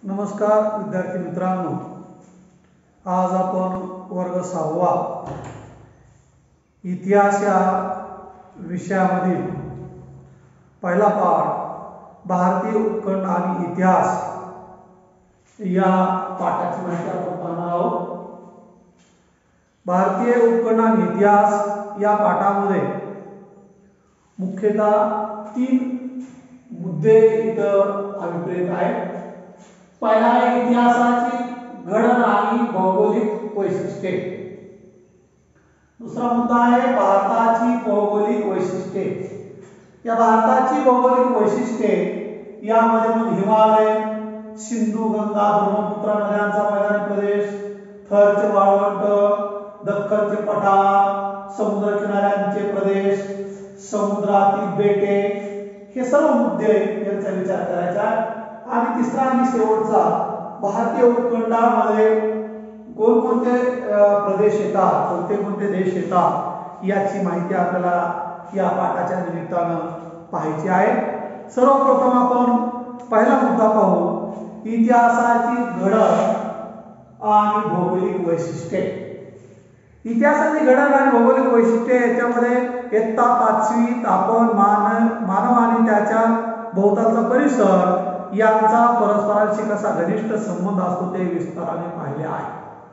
नमस्कार विद्यार्थी मित्रांनो, आज आपण वर्ग 6वा इतिहास या विषयामधील पहिला पाठ भारतीय उपखंड आणि इतिहास या पाठाची माहिती आपण पाहणार आहोत। भारतीय उपखंड आणि इतिहास या पाठामध्ये मुख्यतः 3 मुद्दे इथं अभिप्रेत आहेत। पहिला आहे इतिहासाची घडण आणि भौगोलिक वैशिष्ट्ये। दुसरा मुद्दा आहे भारताची भौगोलिक वैशिष्ट्ये। या भारताची भौगोलिक वैशिष्ट्ये यामध्ये मग हिमालय, सिंधू, गंगा, ब्रह्मपुत्रा नद्यांचा मैदानी प्रदेश, थरचे वाळवंट, दख्खनचे पठार, समुद्र किनाऱ्यांचे प्रदेश, समुद्रातील बेटे, हे सर्व मुद्दे यांचा विचार करायचा आहे। आणि तिसरा आणि शेवटचा भारतीय उपखंडामध्ये कोणकोणते प्रदेश येतात, कोणते देश येतात याची माहिती आपल्याला या पाठाच्या निमित्तानं पाहायची आहे। सर्वप्रथम आपण पहिला मुद्दा पाहू, इतिहासाची घडण आणि भौगोलिक वैशिष्ट्ये। इतिहासाची घडण आणि भौगोलिक वैशिष्ट्ये याच्यामध्ये इयत्ता 5वीत आपण मानव आणि त्याच्या भोवतालचा परिसर यांचा परस्परांशी कसा घनिष्ठ संबंध असतो ते विस्ताराने पाहिले आहे।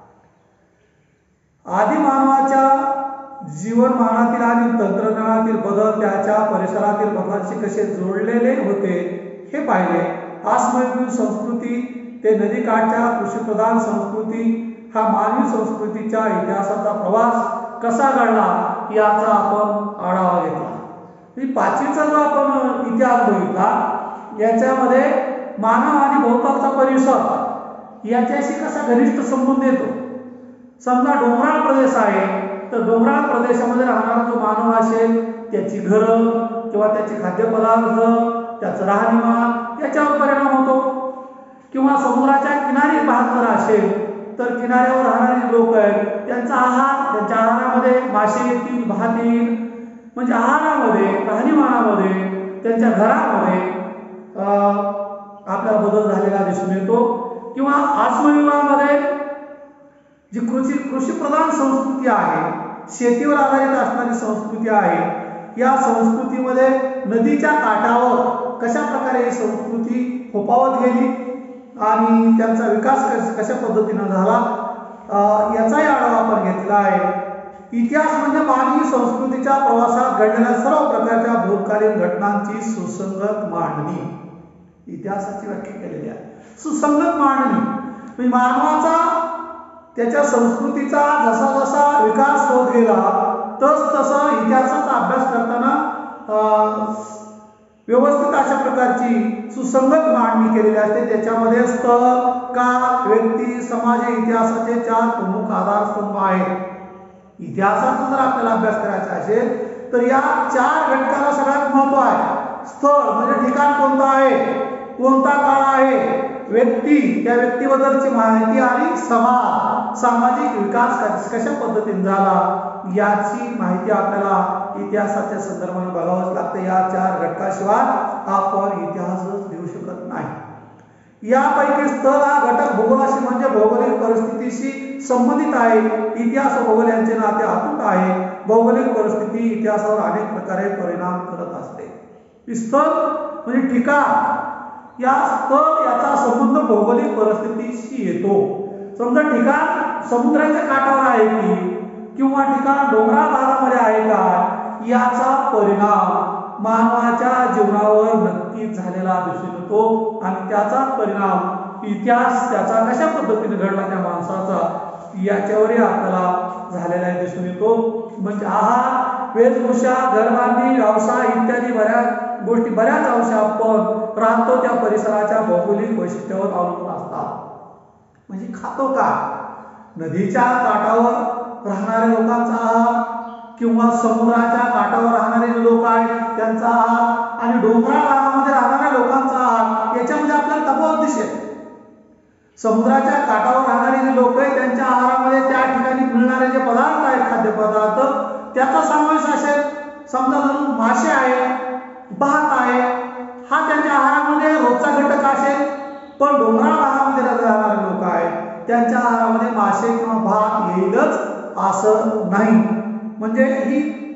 आदी मानवाच्या जीवनमानातील आणि तंत्रज्ञानातील बदल त्याच्या परिसरातील बदलांशी कसे जोडलेले होते हे पाहिले। आश्रमयुगीन संस्कृती ते नदीकाठच्या कृषीप्रधान संस्कृती हा मानवी संस्कृतीच्या इतिहासाचा प्रवास कसा घडला याचा आपण आढावा घेतला। 5वीचा जो आपण इतिहास बघितला याच्यामध्ये मानव आणि भोवतालचा परिसर याच्याशी कसा घनिष्ठ संबंध येतो। समजा डोंगराळ प्रदेश आहे तर डोंगराळ प्रदेशामध्ये राहणारा जो मानव असेल त्याची घरं किंवा त्याचे खाद्यपदार्थ, त्याचं राहणीमान याच्यावर परिणाम होतो। किंवा समुद्राच्या किनारी भाग जर असेल तर किनाऱ्यावर राहणारे लोक आहेत त्यांचा आहार, त्यांच्या आहारामध्ये मासे येतील, भात येईल, म्हणजे आहारामध्ये, राहणीमानामध्ये, त्यांच्या घरामध्ये आपला बदल झालेला दिसून येतो। किंवा आश्रमयुगामध्ये जी कृषी प्रधान संस्कृती आहे, शेतीवर आधारित असणारी संस्कृती आहे, या संस्कृतीमध्ये नदीच्या काठावर कशा प्रकारे ही संस्कृती फोफावत गेली आणि त्यांचा विकास कशा पद्धतीने झाला याचाही आढावा आपण घेतला आहे। इतिहास म्हणजे मानवी संस्कृतीच्या प्रवासात घडलेल्या सर्व प्रकारच्या भूतकालीन घटनांची सुसंगत मांडणी। इतिहासाची व्याख्या केलेली आहे सुसंगत मांडणी, म्हणजे मानवाचा त्याच्या संस्कृतीचा जसा जसा विकास होत गेला तसा इतिहासाचा अभ्यास करताना व्यवस्थित अशा प्रकारची सुसंगत मांडणी केलेली असते। त्याच्यामध्ये स्थळ, काळ, व्यक्ती, समाज इतिहासाचे 4 प्रमुख आधारस्तंभ आहेत। इतिहासाचा जर आपल्याला अभ्यास करायचा असेल तर या 4 घटकाला सगळ्यात महत्त्व आहे। स्थळ म्हणजे ठिकाण कोणतं आहे, कोणता काळ आहे, व्यक्ती, त्या व्यक्तीबद्दलची माहिती आणि समाज, सामाजिक विकास कशा पद्धतीने झाला याची माहिती आपल्याला इतिहासाच्या संदर्भाने बघावंच लागते। या 4 घटकाशिवाय आपण इतिहासच लिहू शकत नाही। यापैकी स्थळ हा घटक भूगोलाशी म्हणजे भौगोलिक परिस्थितीशी संबंधित आहे। इतिहास व भूगोल यांचे नाते अतूट आहे। भौगोलिक परिस्थिती इतिहासावर अनेक प्रकारे परिणाम करत असते। स्थळ म्हणजे ठिकाण, या स्थळ याचा संबंध भौगोलिक परिस्थितीशी येतो। समजा ठिकाण समुद्राच्या काठावर आहे की किंवा ठिकाण डोंगराळ भागामध्ये आहे का याचा परिणाम मानवाच्या जीवनावर नक्कीच झालेला दिसून येतो आणि त्याचा परिणाम इतिहास त्याचा कशा पद्धतीने घडला त्या माणसाचा याच्यावरही आपल्याला झालेला दिसून येतो। म्हणजे आहार, वेशभूषा, घरबांधणी, व्यवसाय इत्यादी बऱ्याच अंश आपण राहतो त्या परिसराच्या भौगोलिक वैशिष्ट्यावर अवलंबून असतात। म्हणजे खातो का, नदीच्या काठावर राहणाऱ्या लोकांचा आहार किंवा समुद्राच्या काठावर राहणारे लोक आहेत त्यांचा आहार आणि डोंगराळ भागामध्ये राहणाऱ्या लोकांचा आहार याच्यामध्ये आपल्याला तफावत दिसेल। समुद्राच्या काठावर राहणारे जे लोक आहेत त्यांच्या आहारामध्ये त्या ठिकाणी मिळणारे जे पदार्थ आहेत, खाद्यपदार्थ, त्याचा समावेश असेल। समजा जर मासे आहे, भात आहे, हा त्यांच्या आहारामध्ये रोजचा घटक असेल। पण डोंगराळ भागामध्ये राहणारे लोक आहेत त्यांच्या आहारामध्ये मासे किंवा भात येईलच असं नाही. म्हणजे ही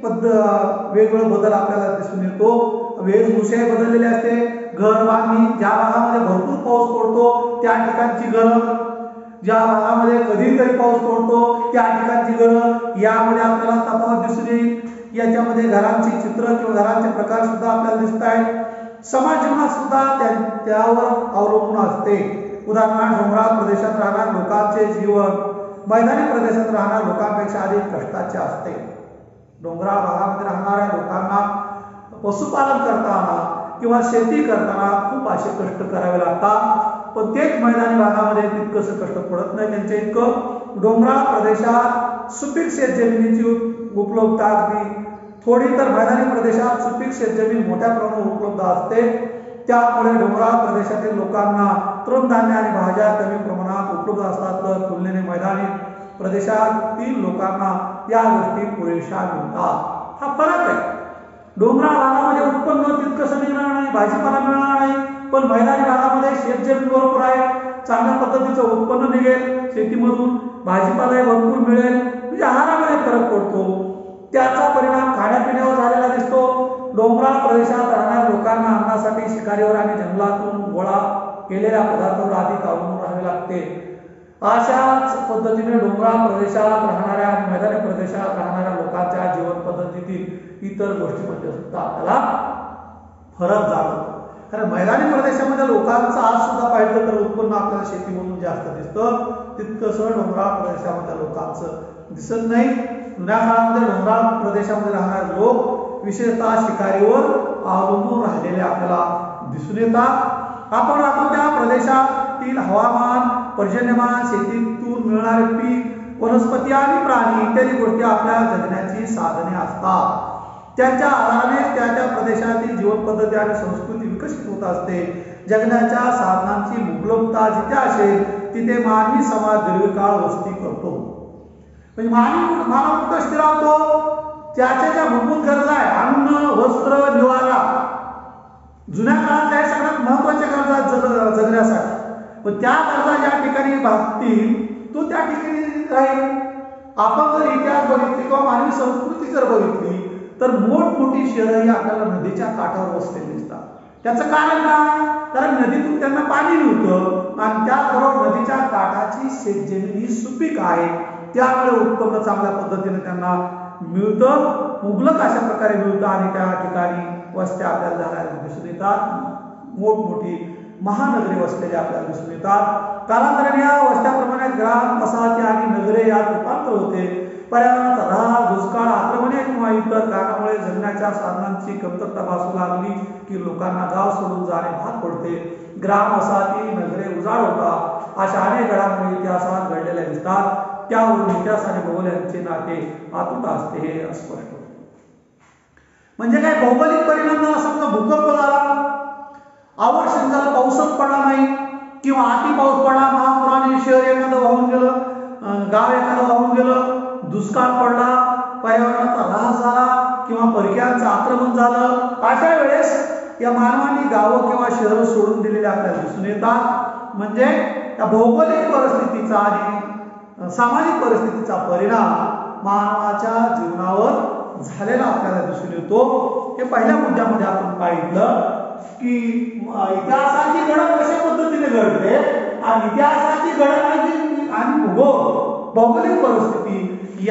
वेगवेगळे बदल आपल्याला दिसून येतो. वेशभूषा बदललेली असते. घर बांधणी, ज्या भागामध्ये भरपूर पाऊस पडतो त्या ठिकाणची घरं, ज्या भागामध्ये कधीतरी पाऊस पडतो त्या ठिकाणची घरं, यामध्ये आपल्याला तफावत दिसून येईल. याच्यामध्ये घरांची चित्र किंवा घरांचे प्रकार सुद्धा आपल्याला दिसत आहेत. समाज जीवनात सुद्धा त्यावर अवलंबून असते. उदाहरणार्थ डोंगराळ प्रदेशात राहणाऱ्या लोकांचे जीवन मैदानी प्रदेशात राहणाऱ्या लोकांपेक्षा अधिक कष्टाचे असते. डोंगराळ भागामध्ये राहणाऱ्या लोकांना पशुपालन करताना किंवा शेती करताना खूप असे कष्ट करावे लागतात, पण तेच मैदानी भागामध्ये तितकंसं कष्ट पडत नाही त्यांच्या इतकं. डोंगराळ प्रदेशात सुपीक शेतजमिनीची उपलब्धता अगदी थोडी, तर मैदानी प्रदेशात सुपीक शेतजमीन मोठ्या प्रमाणात उपलब्ध असते. त्यामुळे डोंगराळ प्रदेशातील लोकांना तृणधान्य आणि भाज्या कमी प्रमाणात उपलब्ध असतात, तर तुलनेने मैदानी प्रदेशातील लोकांना या गोष्टी पुरेशा मिळतात. हा फरक आहे. डोंगराळ भागामध्ये उत्पन्न तितकंसं मिळणार नाही, भाजीपाला मिळणार नाही, पण मैदानी भागामध्ये शेतजमीन भरपूर आहे, चांगल्या पद्धतीचं उत्पन्न निघेल, शेतीमधून भाजीपालाही भरपूर मिळेल. म्हणजे आहारामध्ये फरक पडतो. त्याचा परिणाम खाण्यापिण्यावर झालेला दिसतो. डोंगराळ प्रदेशात राहणाऱ्या लोकांना अन्नासाठी शिकारीवर आणि जंगलातून गोळा केलेल्या पदार्थावर अधिक अवलंबून राहावे लागते. अशाच पद्धतीने डोंगराळ प्रदेशात राहणाऱ्या आणि मैदानी प्रदेशात राहणाऱ्या लोकांच्या जीवन पद्धतीतील इतर गोष्टींमध्ये सुद्धा आपल्याला फरक जाणवतो. कारण मैदानी प्रदेशामध्ये लोकांचं आज सुद्धा पाहिलं तर उत्पन्न आपल्याला शेतीमधून जास्त दिसतं, तितकंसं डोंगराळ प्रदेशामध्ये लोकांचं दिसत नाही. जुन्या काळामध्ये डोंगराळ प्रदेशामध्ये राहणारे लोक विशेषतः शिकारीवर अवलंबून राहिलेले आपल्याला दिसून येतात. आपण राहतो त्या प्रदेशातील हवामान, पर्जन्यमान, शेतीतून मिळणारे पीक, वनस्पती आणि प्राणी इत्यादी गोष्टी आपल्या जगण्याची साधने असतात. त्यांच्या आधाराने त्या त्या प्रदेशातील जीवन पद्धती आणि संस्कृती विकसित होत असते. जगण्याच्या साधनांची उपलब्धता जिथे असेल तिथे मानवी समाज दीर्घकाळ वस्ती करतो. म्हणजे मानव कुठं स्थिर राहतो? त्याच्या ज्या मूलभूत गरजा आहे, अन्न, वस्त्र, निवारा, जुन्या काळात त्या सगळ्यात महत्वाच्या गरजा जगण्यासाठी, पण त्या गरजा ज्या ठिकाणी भागतील तो त्या ठिकाणी राहील. आपण जर इतिहास बघितली किंवा मानवी संस्कृती जर बघितली तर मोठमोठी शहरं ही आपल्याला नदीच्या काठावर वसलेली दिसतात. त्याचं कारण काय? कारण नदीतून त्यांना पाणी मिळतं आणि त्याचबरोबर नदीच्या काठाची शेतजमीन ही सुपीक आहे, त्यामुळे उत्पन्न चांगल्या पद्धतीने त्यांना मिळतं, मुबलक अशा प्रकारे मिळतं आणि त्या ठिकाणी वस्त्या आपल्याला झालेल्या दिसून येतात. मोठमोठी महानगरे वसलेली आपल्याला दिसून येतात. कालांतराने या वस्त्याप्रमाणे ग्राम, वसाहती आणि नगरे यात रूपांतर होते. पर्यावरणाचा ऱ्हास, दुष्काळ, आक्रमणे किंवा इतर कारणामुळे जगण्याच्या साधनांची कमतरता भासू लागली की लोकांना गाव सोडून जाणे भाग पडते. ग्राम, वसाहती, नगरे उजाड होतात. अशा अनेक घडामोडी इतिहासात घडलेल्या दिसतात. त्यावरून इतिहास आणि भूगोल यांचे नाते अतूट असते हे स्पष्ट होते. म्हणजे काय, भौगोलिक परिणाम झाला, समजा भूकंप झाला, आवश्यक झालं, पाऊसच पडला नाही किंवा अति पाऊस पडला, महापुराने शहर एखादं वाहून गेलं, गाव एखादं वाहून गेलं, दुष्काळ पडला, पर्यावरणाचा ऱ्हास झाला किंवा परक्यांचं आक्रमण झालं, अशा वेळेस या मानवाने गावं किंवा शहरं सोडून दिलेले आपल्याला दिसून येतात. म्हणजे त्या भौगोलिक परिस्थितीचा आणि सामाजिक परिस्थितीचा परिणाम मानवाच्या जीवनावर झालेला आपल्याला दिसून येतो. हे पहिल्या मुद्द्यामध्ये आपण पाहिलं की इतिहासाची घडण कशा पद्धतीने घडते आणि इतिहासाची घडण आणि भौगोलिक परिस्थिती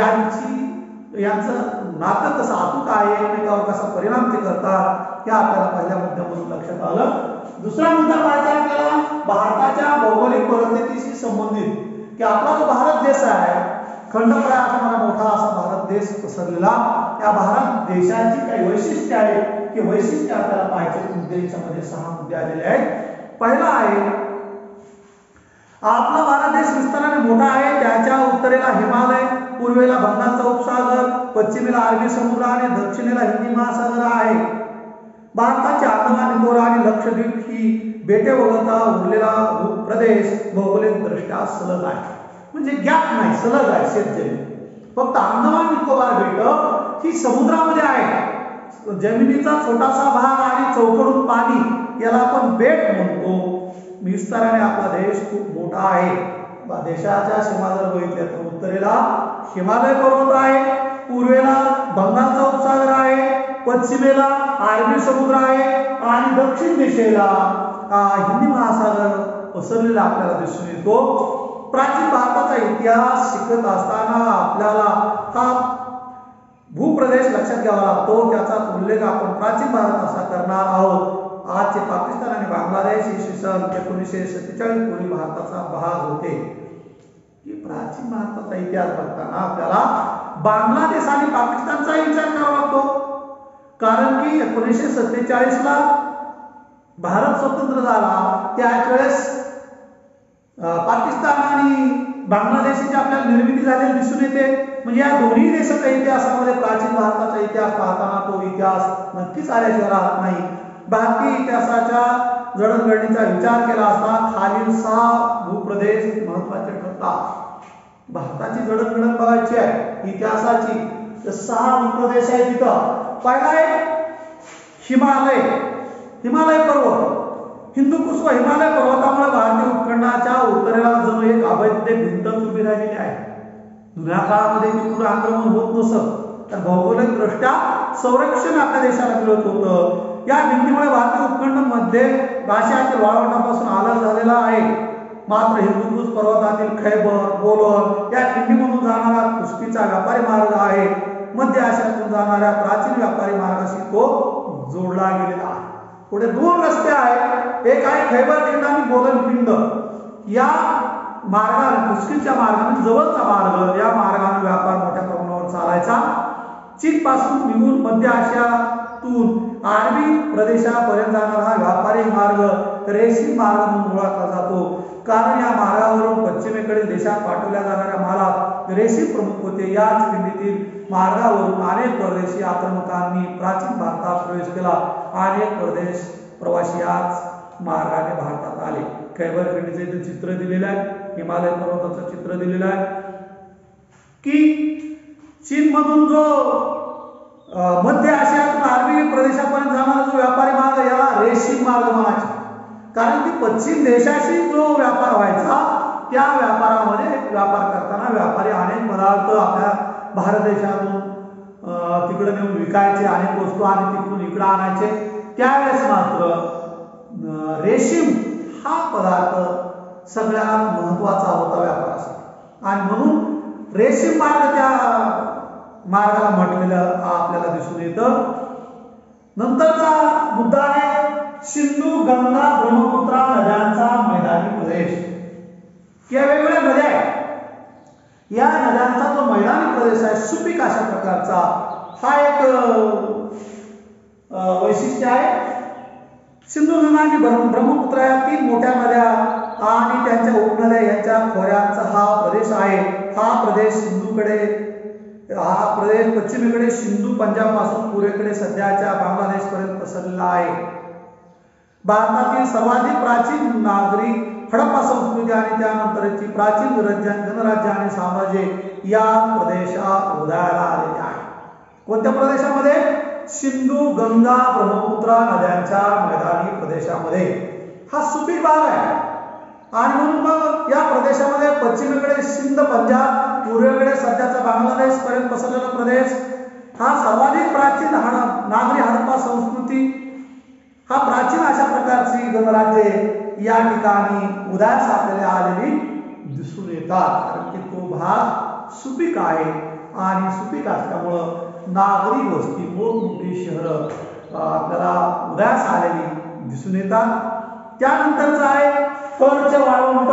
यांचं नातं कसं अतूट आहे, एकमेकावर कसा परिणाम ते करतात, हे आपल्याला पहिल्या मुद्द्यामधून लक्षात आलं. दुसरा मुद्दा पाहायचा आपल्याला भारताच्या भौगोलिक परिस्थितीशी संबंधित, की आपला जो भारत देश आहे, खंडप्राय असा मला मोठा असा भारत देश पसरलेला, या भारत देशाची काही वैशिष्ट्ये आहेत की वैशिष्ट्ये आपल्याला पाहायचे मुद्दे याच्यामध्ये 6 मुद्दे आलेले आहेत. पहिला आहे, आपला भारत देश विस्ताराने मोठा आहे. त्याच्या उत्तरेला हिमालय, पूर्वेला बंगालचा उपसागर, पश्चिमेला अरबी समुद्र आणि दक्षिणेला हिंदी महासागर आहे. भारताचे अंदमान निकोबार आणि लक्षद्वीप ही बेटे वगळता उरलेला प्रदेश भौगोलिक दृष्ट्या सलग आहे. म्हणजे गॅप नाही, सलग आहे शेतजमीन. फक्त अंदमान निकोबार बेट ही समुद्रामध्ये आहे. जमिनीचा छोटासा भाग आणि चौकडून पाणी, याला आपण बेट म्हणतो. विस्ताराने आपला देश खूप मोठा आहे. देशाच्या सीमा जर बघितल्या तर उत्तरेला हिमालय पर्वत आहे, पूर्वेला बंगालचा उपसागर आहे, पश्चिमेला अरबी समुद्र आहे आणि दक्षिण दिशेला हिंदी महासागर पसरलेला आपल्याला दिसून येतो. प्राचीन भारताचा इतिहास शिकत असताना आपल्याला हा भूप्रदेश लक्षात घ्यावा लागतो. त्याचा उल्लेख आपण प्राचीन भारत असा करणार आहोत. आजचे पाकिस्तान आणि बांगलादेश इसवी सन 1947 पूर्वी भारताचा भाग होते. प्राचीन भारताचा इतिहास बघताना आपल्याला बांगलादेश आणि पाकिस्तानचा विचार करावा लागतो. कारण की 1947 ला भारत स्वतंत्र झाला त्याच वेळेस पाकिस्तान आणि बांगलादेशची आपल्याला निर्मिती झालेली दिसून येते. म्हणजे या दोन्ही देशाच्या इतिहासामध्ये प्राचीन भारताचा इतिहास पाहताना तो इतिहास नक्कीच आल्याशिवाय राहत नाही. भारतीय इतिहासाच्या जडणघडणीचा विचार केला असता खालील 6 भूप्रदेश महत्त्वाचे ठरतात. भारताची जडणघडण बघायची आहे इतिहासाची तर 6 भूप्रदेश आहेत तिथं. पहिला आहे हिमालय पर्वत. हिंदुकुश व हिमालय पर्वतामुळे भारतीय उपखंडाच्या उत्तरेला जणू एक अभेद्य भिंतच उभी राहिलेली आहे. जुन्या काळामध्ये तिकडून आक्रमण होत नसत तर भौगोलिक दृष्ट्या संरक्षण आपल्या देशाला मिळत होतं. या भिंतीमुळे भारतीय उपखंड मध्ये आशियातील वाळवंटापासून अलग झालेला आहे. मात्र हिंदुकुश पर्वतातील खैबर, बोलन या खिंडीमधून जाणारा कुस्तीचा व्यापारी मार्ग आहे. मध्य आशियातून जाणाऱ्या प्राचीन व्यापारी मार्गाशी तो जोडला गेलेला आहे. पुढे 2 रस्ते आहेत. एक आहे खैबर खिंड आणि बोलन खिंड. या मार्गाने कुस्तीच्या मार्गाने जवळचा मार्ग या मार्गाने व्यापार मोठ्या प्रमाणावर चालायचा. चीन पासून निघून मध्य आशियातून अरबी प्रदेशापर्यंत जाणारा हा व्यापारी मार्ग रेशीम मार्ग म्हणून ओळखला जातो. कारण या मार्गावरून पश्चिमेकडील देशात पाठवल्या जाणाऱ्या मालात रेशीम प्रमुख होते. याच खिंडीतील मार्गावरून अनेक परदेशी आक्रमकांनी प्राचीन भारतात प्रवेश केला. अनेक परदेश प्रवासी याच मार्गाने भारतात आले. खैबर खिंडीचे इथे चित्र दिलेलं आहे. हिमालय पर्वताचं चित्र दिलेलं आहे की चीन मधून जो मध्य आशियातून अरबी प्रदेशापर्यंत जाणारा जो व्यापारी मार्ग याला रेशीम मार्ग म्हणायचा. कारण की पश्चिम देशाशी जो व्यापार व्हायचा त्या व्यापारामध्ये व्यापार करताना व्यापारी अनेक पदार्थ आपल्या भारत देशातून तिकडे नेऊन विकायचे, अनेक वस्तू आणि तिकडून इकडे आणायचे. त्यावेळेस मात्र रेशीम हा पदार्थ सगळ्यात महत्त्वाचा होता व्यापारासाठी आणि म्हणून रेशीम मार्ग त्या मार्गाला म्हटलेलं आपल्याला दिसून येतं. नंतरचा मुद्दा आहे सिंधू, गंगा, ब्रह्मपुत्रा नद्यांचा मैदानी प्रदेश. या वेगवेगळ्या नद्या आहेत. या नद्यांचा जो मैदानी प्रदेश आहे सुपीक अशा प्रकारचा हा एक वैशिष्ट्य आहे. सिंधू गंगा आणि ब्रह्मपुत्रा या 3 मोठ्या नद्या आणि त्यांच्या उपनद्या यांच्या खोऱ्यांचा हा प्रदेश आहे. हा प्रदेश पश्चिमेकडे सिंधू पंजाब पासून पूर्वेकडे सध्याच्या बांगलादेश पर्यंत पसरलेला आहे. भारतातील सर्वाधिक प्राचीन नागरिक हडप्पा संस्कृती आणि त्यानंतरची प्राचीन गणराज्य आणि साम्राज्य या प्रदेशात उदयाला आलेले आहे. कोणत्या प्रदेशामध्ये? सिंधू, गंगा, ब्रह्मपुत्रा नद्यांच्या मैदानी प्रदेशामध्ये. हा सुपीक भाग आहे आणि म्हणून मग या प्रदेशामध्ये पश्चिमेकडे सिंध पंजाब, पूर्वेकडे सध्याचा बांगलादेश पर्यंत पसरलेला प्रदेश हा सर्वाधिक प्राचीन नागरी हडप्पा संस्कृती हा प्राचीन अशा प्रकारची गणराज्ये या ठिकाणी उदयास आपल्याला आलेली दिसून येतात. कारण की तो भाग सुपीक आहे आणि सुपीक असल्यामुळं नागरी वस्ती मोठमोठी शहरं आपल्याला उदयास आलेली दिसून येतात. त्यानंतरचं आहे थरचे वाळवंट.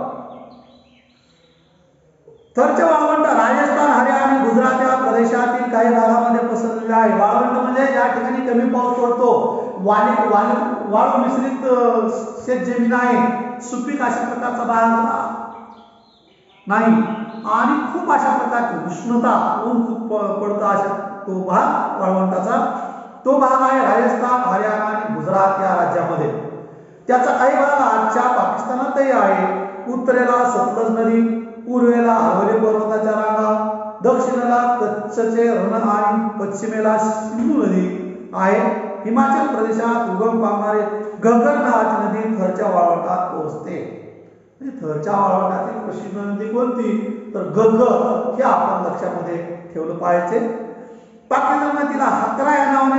थरचे वाळवंट राजस्थान, हरियाणा आणि गुजरात या प्रदेशातील काही भागामध्ये पसरलेले आहे. वाळवंट म्हणजे या ठिकाणी कमी पाऊस पडतो, वाळू मिश्रित शेतजमीन आहे, सुपीक अशा प्रकारचा भाग नाही आणि खूप अशा प्रकारची उष्णता, ऊन खूप पडतं अशा तो भाग वाळवंटाचा. तो भाग आहे राजस्थान, हरियाणा आणि गुजरात या राज्यामध्ये. त्याचा काही भाग आजच्या पाकिस्तानातही आहे. उत्तरेला सतलज नदी, पूर्वेला अरवली पर्वताच्या रांगा, दक्षिणेला कच्छचे रण आणि पश्चिमेला सिंधू नदी आहे. हिमाचल प्रदेशात उगम पावणारे घग्गर नावाची नदी थरच्या वाळवंटात पोहोचते. थरच्या वाळवंटातील प्रसिद्ध नदी कोणती तर घग्गर, हे आपण लक्षामध्ये ठेवलं पाहिजे. पाकिस्तान तिला हकरा या नावाने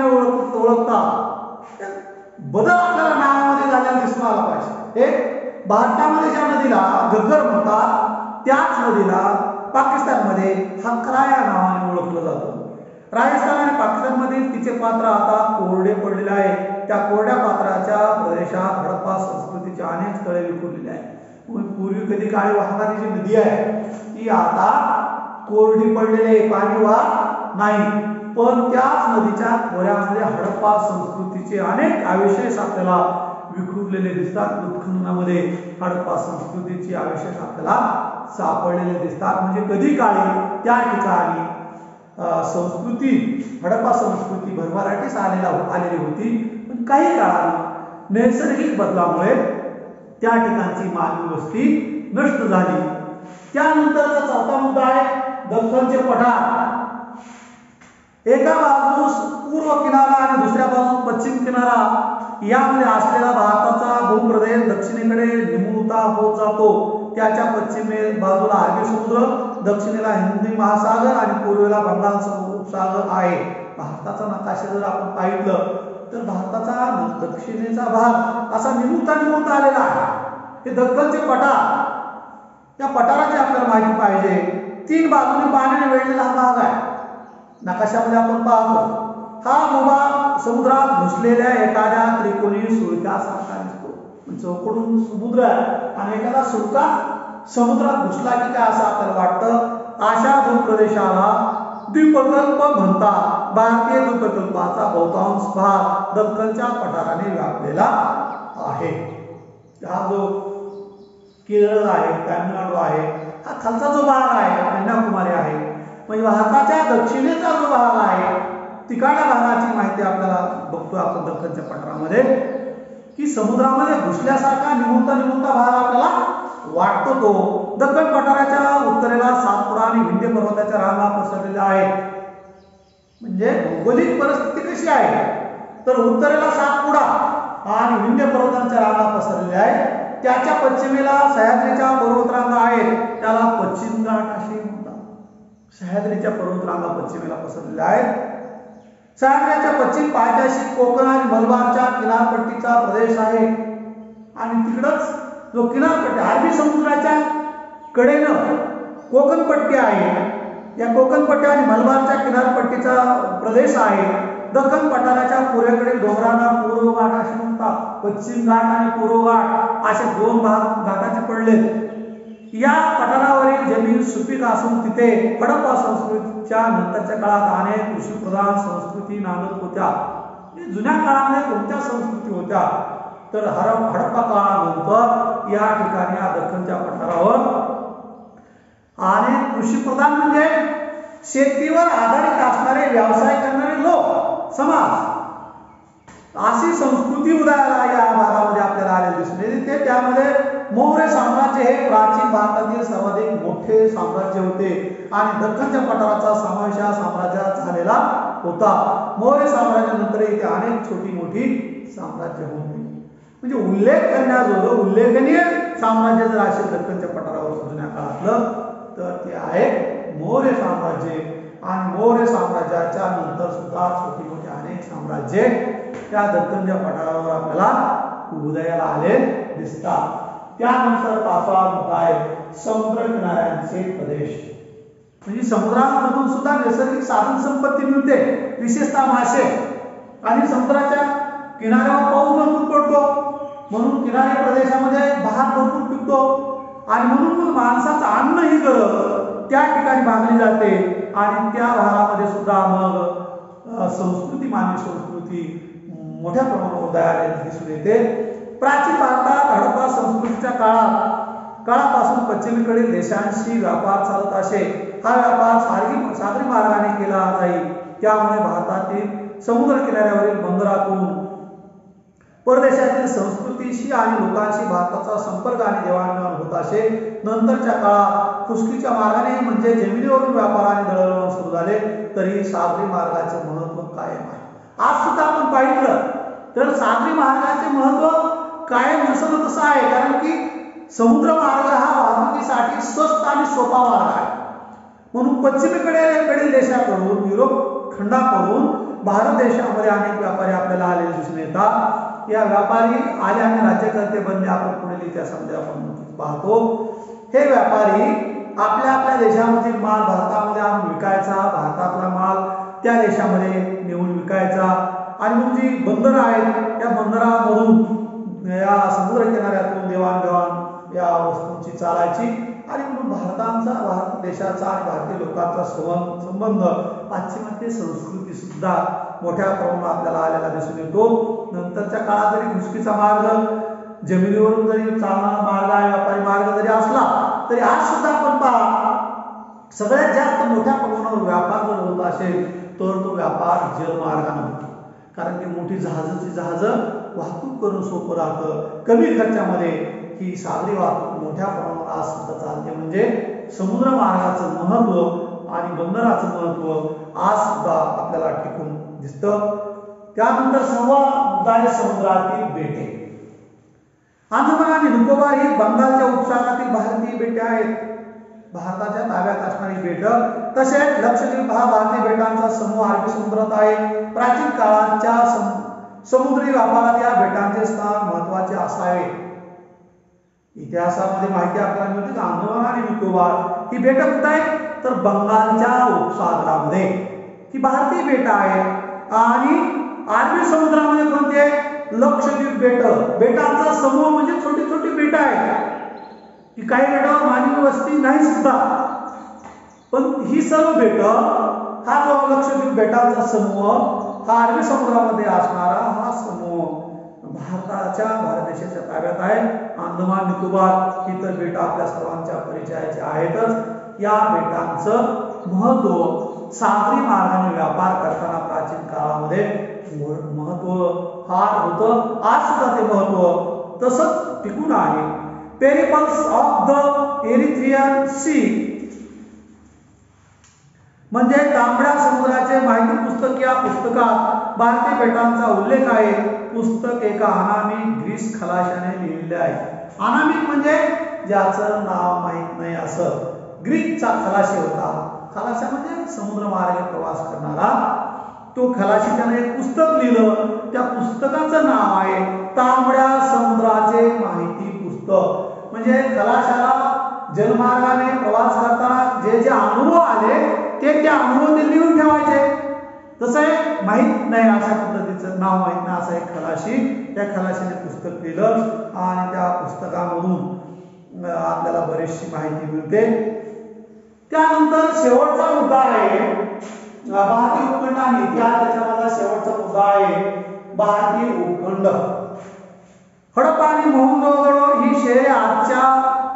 ओळखतात. बदल आपल्याला नावामध्ये झालेला दिसून आला पाहिजे. एक भारतामध्ये ज्या नदीला घग्गर म्हणतात त्याच नदीला पाकिस्तानमध्ये हकरा या नावाने ओळखलं जातं. राजस्थान आणि पाकिस्तानमधील तिचे पात्र आता कोरडे पडलेले आहे. त्या कोरड्या पात्राच्या प्रदेशात हडप्पा संस्कृतीचे अनेक स्थळे विखुरलेली आहेत. पूर्वी कधी काळी वाहणारी जी नदी आहे ती आता कोरडी पडलेली आहे, पाणी वाहत नाही. पण त्याच नदीच्या खोऱ्यामध्ये हडप्पा संस्कृतीचे अनेक अवशेष आपल्याला विखुरलेले दिसतात. उत्खननामध्ये हडप्पा संस्कृतीचे अवशेष आपल्याला सापडलेले दिसतात. म्हणजे कधी काळी त्या ठिकाणी संस्कृती, हडप्पा संस्कृती भरभराटीस आलेली होती. पण काही काळाने नैसर्गिक बदलामुळे त्या ठिकाणची मानवी वस्ती नष्ट झाली. त्यानंतरचा चौथा मुद्दा आहे दख्खनचे पठार. एका बाजूस पूर्व किनारा आणि दुसऱ्या बाजूस पश्चिम किनारा यामध्ये असलेला भारताचा भूप्रदेश दक्षिणेकडे निमुळता होत जातो. त्याच्या पश्चिमे बाजूला अरबी समुद्र, दक्षिणेला हिंदी महासागर आणि पूर्वेला बंगाल उपसागर आहे. भारताचा नकाशा जर आपण पाहिलं तर भारताचा दक्षिणेचा भाग असा निमुळता आलेला आहे. हे दख्खनचे पठार, त्या पठाराची आपल्याला माहिती पाहिजे. 3 बाजूने पाण्याने वेढलेला हा भाग आहे. नकाशामध्ये आपण पाहतो हा भूभाग समुद्रात घुसलेल्या एखाद्या त्रिकोणी सुळक्यासारखा दिसतो. चौकडून समुद्र आहे आणि एखादा सुळका समुद्रात घुसला की काय असं आपल्याला वाटतं. अशा भूप्रदेशाला द्वीपकल्प म्हणतात. भारतीय द्वीपकल्पाचा बहुतांश भाग दख्खनच्या पठाराने व्यापलेला आहे. हा जो केरळ आहे, तामिळनाडू आहे, हा खालचा जो भाग आहे कन्याकुमारी आहे, म्हणजे भारताच्या दक्षिणेचा जो भाग आहे तिकडच्या भागाची माहिती आपल्याला बघतो आपण दख्खनच्या पठारामध्ये की समुद्रामध्ये घुसल्यासारखा निमुळता भाग आपल्याला वाटतो. तो दख्खन पठाराच्या उत्तरेला सातपुडा आणि विंध्य पर्वताच्या रांगा पसरलेल्या आहेत. म्हणजे भौगोलिक परिस्थिती कशी आहे तर उत्तरेला सातपुडा आणि विंध्य पर्वतांच्या रांगा पसरलेल्या आहेत. त्याच्या पश्चिमेला सह्याद्रीच्या पर्वतरांगा आहेत, त्याला पश्चिम घाट असे म्हणतात. सह्याद्रीच्या पर्वतरांगा पश्चिमेला पसरलेल्या आहेत. सह्याद्रीच्या पश्चिम पायथ्याशी कोकण आणि मलबारच्या किनारपट्टीचा प्रदेश आहे आणि तिकडच जो किनारपट्टी अरबी समुद्राच्या कडेनं कोकणपट्टी आहे. या कोकणपट्टी आणि मलबारच्या किनारपट्टीचा प्रदेश आहे. दख्खन पठाराच्या पूर्वेकडील डोंगरांना पूर्व घाट असे म्हणतात. पश्चिम घाट आणि पूर्व घाट असे 2 भाग घाटाचे पडले. या पठारावरील जमीन सुपीक असून तिथे हडप्पा संस्कृतीच्या नंतरच्या काळात अनेक कृषीप्रधान संस्कृती नांदत होत्या. जुन्या काळामध्ये कोणत्या संस्कृती होत्या तर हडप्पा काळानंतर या ठिकाणी या दख्खनच्या पठारावर अनेक कृषीप्रधान म्हणजे शेतीवर आधारित असणारे व्यवसाय करणारे लोक समाज अशी संस्कृती उदयाला या भागामध्ये आपल्याला आलेली दिसून येते. त्यामध्ये मौर्य साम्राज्य हे प्राचीन भारतातील सर्वाधिक मोठे साम्राज्य होते आणि दख्खनच्या पठाराचा समावेश या साम्राज्यात झालेला होता. मौर्य साम्राज्यानंतर इथे अनेक छोटी मोठी साम्राज्य होती. म्हणजे उल्लेख करण्याजोगं उल्लेखनीय साम्राज्य जर असेल दख्खनच्या पठारावर जुन्या काळातलं तर ते आहे मौर्य साम्राज्य. आणि मौर्य साम्राज्याच्या नंतर सुद्धा छोटी मोठी अनेक साम्राज्ये त्या दख्खनच्या पठारावर आपल्याला उदयाला आले दिसतात. त्यानंतर 5वा मुद्दा आहे समुद्र किनाऱ्यांचे प्रदेश. म्हणजे समुद्रामधून सुद्धा नैसर्गिक साधन संपत्ती मिळते, विशेषतः मासे. आणि समुद्राच्या किनाऱ्यावर पाऊस भरपूर पडतो म्हणून किनारी प्रदेशामध्ये भात भरपूर पिकतो आणि म्हणून मग माणसाचं अन्न ही गरज त्या ठिकाणी भागली जाते आणि त्या भागामध्ये सुद्धा मग संस्कृती, मानवी संस्कृती मोठ्या प्रमाणावर उदयाला दिसून येते. प्राचीन भारतात हडप्पा संस्कृतीच्या काळापासून पश्चिमेकडील देशांशी व्यापार चालत असे. हा व्यापार सागरी मार्गाने केला जाईल. त्यामुळे भारतातील समुद्र किनाऱ्यावरील बंदरातून परदेशातील संस्कृतीशी आणि लोकांशी भारताचा संपर्क आणि देवाणघेवाण होत असे. नंतरच्या काळात खुसकीच्या मार्गाने म्हणजे जमिनीवरून व्यापार आणि दळणवळण सुरू झाले तरी सागरी मार्गाचे महत्त्व कायम आहे. आज सुद्धा आपण पाहिलं तर सागरी मार्गाचे महत्व कायम नसलं तसं आहे, कारण की समुद्र मार्ग हा वाहतुकीसाठी स्वस्त आणि सोपा मार्ग आहे. म्हणून पश्चिमेकडील देशाकडून, युरोप खंडाकडून भारत देशामध्ये अनेक व्यापारी आपल्याला आलेले दिसून येतात. या व्यापारी आले आणि राज्यकर्ते बनले. आपण पुढील इतिहासामध्ये आपण पाहतो हे व्यापारी आपल्या आपल्या देशामधील माल भारतामध्ये आणून विकायचा, भारतातला माल त्या देशामध्ये नेऊन विकायचा, आणि मग जी बंदरं आहेत त्या बंदरामधून या समुद्र किनाऱ्यातून देवाणघेवाण या वस्तूंची चालायची. आणि म्हणून भारत देशाचा आणि भारतीय लोकांचा संबंध पाश्चिमात्य संस्कृती सुद्धा मोठ्या प्रमाणात आपल्याला आलेला दिसून येतो. नंतरच्या काळात जरी घुसखीचा मार्ग, जमिनीवरून जरी चालणारा मार्ग आहे, व्यापारी मार्ग जरी असला तरी आज सुद्धा आपण पहा सगळ्यात जास्त मोठ्या प्रमाणावर व्यापार जर होत असेल तर तो व्यापार जलमार्गाने होतो. कारण की मोठी जहाजं वाहतूक करून सोपं राहतं. कमी खर्चामध्ये ही सागरी वाहतूक मोठ्या प्रमाणावर आज सुद्धा चालते. म्हणजे समुद्र मार्गाचं महत्व आणि बंदराचं महत्व आज सुद्धा आपल्याला टिकून दिसतं. त्यानंतर 6वा मुद्दा आहे समुद्रातील बेटे. अंदमान आणि निकोबार ही बंगालच्या उपसागरातील भारतीय बेटे आहेत, भारताच्या ताब्यात असणारी बेटं. तसेच लक्षद्वीप हा भारतीय बेटांचा समूह अरबी समुद्रात आहे. प्राचीन काळाच्या समुद्री व्यापारात या बेटांचे स्थान महत्वाचे असावे. इतिहासामध्ये माहिती आपल्याला मिळते की अंदमान आणि निकोबार ही बेटं कुठे आहेत तर बंगालच्या उपसागरामध्ये ही भारतीय बेटं आहेत. आणि अरबी समुद्रामध्ये कोणते लक्षद्वीप बेटांचा समूह म्हणजे छोटी छोटी बेटं आहेत. ही काही बेटावर मानवी वस्ती नाही सुद्धा, पण ही सर्व बेटं, हा जो लक्षद्वीप बेटांचा समूह हा अरबी समुद्रामध्ये असणारा हा समूह भारत देशाच्या ताब्यात आहे. अंदमान निकोबार ही तर बेटं आपल्या सर्वांच्या परिचयाची आहेतच. या बेटांचं महत्व सागरी मार्गाने व्यापार करताना प्राचीन काळामध्ये महत्व फार होतं. आज सुद्धा ते महत्व तसंच टिकून आहे. Periplus of the Erythraean Sea म्हणजे तांबड्या समुद्राचे माहिती पुस्तक. या पुस्तकात भारतीय बेटांचा उल्लेख आहे. पुस्तक एका अनामिक ग्रीस खलाशाने लिहिलेले आहे. अनामिक म्हणजे ज्याचं नाव माहित नाही असं. ग्रीसचा खलाशी होता. खलाशा म्हणजे समुद्र मार्गे प्रवास करणारा. तो खलाशी त्याने एक पुस्तक लिहिलं. त्या पुस्तकाचं नाव आहे तांबड्या समुद्राचे माहिती पुस्तक. म्हणजे खलाशाला जलमार्गाने प्रवास करताना जे जे अनुभव आले ते अनुभव ते लिहून ठेवायचे. तसं माहित नाही अशा पद्धतीचं, नाव माहित नाही असा एक खलाशी, त्या खलाशीने पुस्तक लिहिलं आणि त्या पुस्तकामधून आपल्याला बरीचशी माहिती मिळते. त्यानंतर शेवटचा मुद्दा आहे भारतीय उपखंड आणि इतिहास. त्याच्यामधला शेवटचा मुद्दा आहे भारतीय उपखंड. हडप्पा आणि मोहनजोदडो ही शहरे आजच्या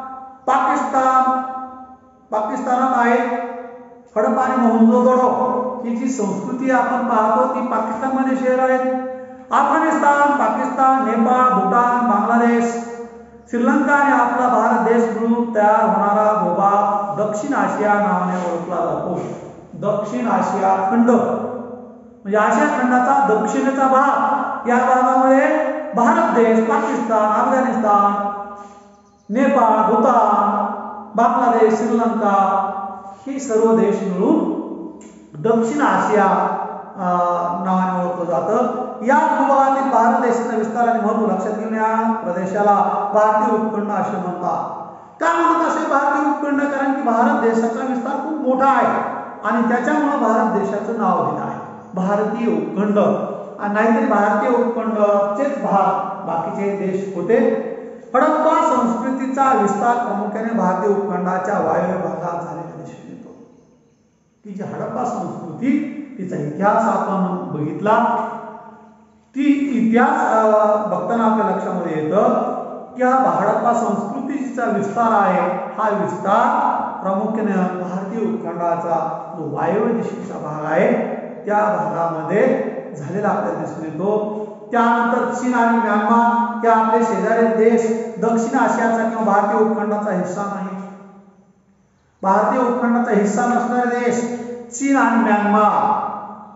पाकिस्तानात आहेत. हडप्पा आणि मोहनजोदडो ही जी संस्कृती आपण पाहतो ती पाकिस्तानमध्ये शहर आहेत. अफगाणिस्तान, पाकिस्तान, नेपाळ, भूटान, बांगलादेश, श्रीलंका आणि आपला भारत देश मिळून तयार होणारा भूभाग दक्षिण आशिया नावाने ओळखला जातो. दक्षिण आशिया खंड म्हणजे आशिया खंडाचा दक्षिणेचा भाग. या भागामध्ये भारत देश, पाकिस्तान, अफगाणिस्तान, नेपाळ, भूतान, बांगलादेश, श्रीलंका ही सर्व देश मिळून दक्षिण आशिया नावाने ओळखलं जातं. या भूभागातील भारत देशाचा विस्तार आणि महत्व लक्षात घेऊन या प्रदेशाला भारतीय उपखंड असे म्हणतात. का म्हणतात असे भारतीय उपखंड? कारण की भारत देशाचा विस्तार खूप मोठा आहे आणि त्याच्यामुळे भारत देशाचं नाव दिलं आहे भारतीय उपखंड. नाहीतरी भारतीय उपखंडचेच भाग बाकीचे देश होते. हडप्पा संस्कृतीचा विस्तार प्रामुख्याने भारतीय उपखंडाच्या वायव्य भागात झालेला दिसून येतो. ती जी हडप्पा संस्कृती, तिचा इतिहास आपण बघितला. ती इतिहास बघताना आपल्या लक्षामध्ये येतं की हा हडप्पा संस्कृतीचा विस्तार आहे. हा विस्तार प्रामुख्याने भारतीय उपखंडाचा जो वायव्य दिशेचा भाग आहे त्या भागामध्ये झालेला आपल्याला दिसून येतो. त्यानंतर चीन आणि म्यानमार हे आपले शेजारी देश दक्षिण आशियाचा किंवा भारतीय उपखंडाचा हिस्सा नाही. भारतीय उपखंडाचा हिस्सा नसणारे देश चीन आणि म्यानमार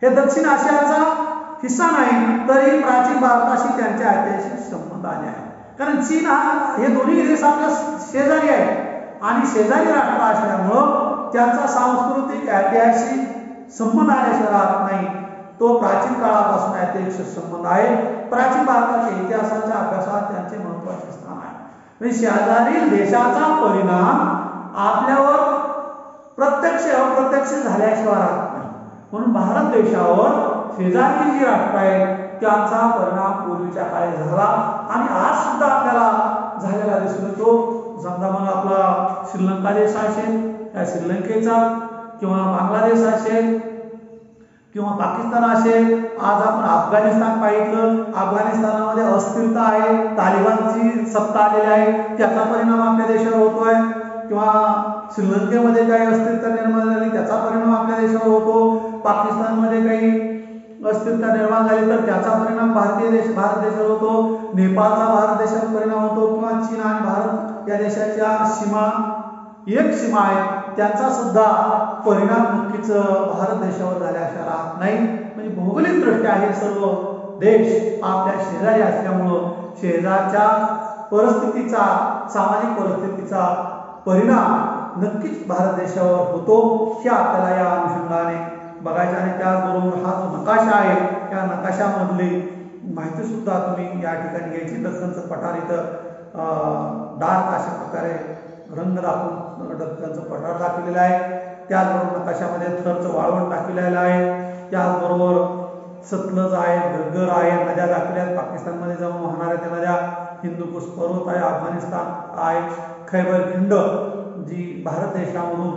हे दक्षिण आशियाचा हिस्सा नाही, तरी प्राचीन भारताशी त्यांचे ऐतिहासिक संबंध आले आहेत. कारण चीन हे दोन्ही देश आपल्या शेजारी आहेत आणि शेजारी राष्ट्र असल्यामुळं त्यांचा सांस्कृतिक ऐतिहासिक संबंध आल्याशिवाय राहत नाही. तो प्राचीन काळापासून ऐतिहासिक संबंध आहे. प्राचीन भारताच्या इतिहासाच्या अभ्यासात त्यांचे महत्त्वाचे स्थान आहे. म्हणजे शेजारी देशाचा परिणाम आपल्यावर प्रत्यक्ष अप्रत्यक्ष झाल्याशिवाय राहत नाही. म्हणून भारत देशावर शेजारी जी राष्ट्र आहेत त्यांचा परिणाम पूर्वीच्या काळी झाला आणि आज सुद्धा आपल्याला झालेला दिसून येतो. समजा मग आपला श्रीलंका देश असेल, त्या श्रीलंकेचा किंवा बांगलादेश असेल किंवा पाकिस्तान असेल. आज आपण अफगाणिस्तान पाहिलं, अफगाणिस्तानामध्ये अस्थिरता आहे, तालिबानची सत्ता आलेली आहे, त्याचा परिणाम आपल्या देशावर होतोय. किंवा श्रीलंकेमध्ये काही अस्थिरता निर्माण झाली त्याचा परिणाम आपल्या देशावर होतो. पाकिस्तानमध्ये काही अस्थिरता निर्माण झाली तर त्याचा परिणाम भारत देशावर होतो. नेपाळचा भारत देशावर परिणाम होतो किंवा चीन आणि भारत या देशाच्या एक सीमा आहे त्याचा सुद्धा परिणाम नक्कीच भारत देशावर झाल्याशिवाय राहत नाही. म्हणजे भौगोलिक दृष्ट्या हे सर्व देश आपल्या शेजारी असल्यामुळं शेजारच्या परिस्थितीचा, सामाजिक परिस्थितीचा परिणाम नक्कीच भारत देशावर होतो. हे आपल्याला या अनुषंगाने बघायचं. आणि त्याचबरोबर हा जो नकाशा आहे त्या नकाशामधली माहिती सुद्धा तुम्ही या ठिकाणी घ्यायची. दख्खनचं पठार इथं डार्क अशा प्रकारे रंग दाखवून दख्खनचं पठार दाखवलेलं आहे. त्याचबरोबर नकाशामध्ये थरचं वाळवंट दाखवलेलं आहे. त्याचबरोबर सतलज आहे, घग्गर आहे, नद्या दाखवल्या आहेत. पाकिस्तानमध्ये जाऊन वाहणाऱ्या त्या नद्या, हिंदुकुश पर्वत आहे, अफगाणिस्तान आहे, खैबर खिंड जी भारत देशामधून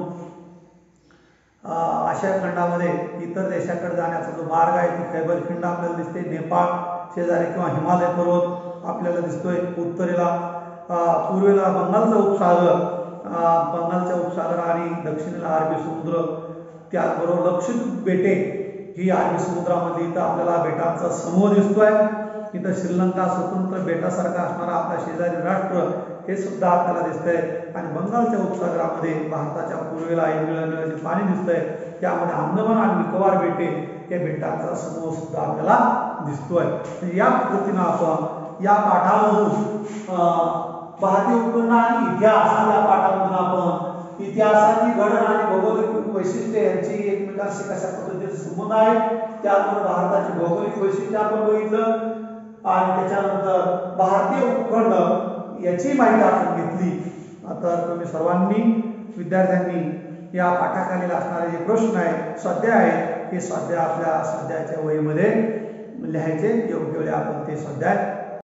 आशिया खंडामध्ये इतर देशाकडे जाण्याचा जो मार्ग आहे ती खैबर खिंड आपल्याला दिसते. नेपाळ शेजारी किंवा हिमालय पर्वत आपल्याला दिसतोय. उत्तरेला पूर्वेला बंगालचा उपसागर आणि दक्षिणेला अरबी समुद्र. त्याचबरोबर लक्षद्वीप बेटे ही अरबी समुद्रामध्ये इथं आपल्याला बेटांचा समूह दिसतोय. इथं श्रीलंका स्वतंत्र बेटासारखा असणारा आपला शेजारी राष्ट्र हे सुद्धा आपल्याला दिसतंय. आणि बंगालच्या उपसागरामध्ये भारताच्या पूर्वेला इंग्लंड पाणी दिसतंय. त्यामध्ये अंदमान आणि निकोबार बेटे या बेटांचा समूह सुद्धा आपल्याला दिसतोय. या पद्धतीनं आपण या पाठामधून भारतीय उपखंड आणि इतिहास या पाठामधून आपण इतिहासाची घडण आणि भौगोलिक वैशिष्ट्ये यांची एकमेकांशी कशा पद्धतीचे संबंध आहे, त्याचबरोबर भारताची भौगोलिक वैशिष्ट्ये आपण बघितलं आणि त्याच्यानंतर भारतीय उपखंड याची माहिती आपण घेतली. आता तुम्ही सर्वांनी विद्यार्थ्यांनी या पाठाखाली असणारे जे प्रश्न आहेत, स्वाध्याय आहेत, हे स्वाध्याय आपल्या स्वाध्यायाच्या वहीमध्ये लिहायचे. योग्य वेळी आपण ते स्वाध्याय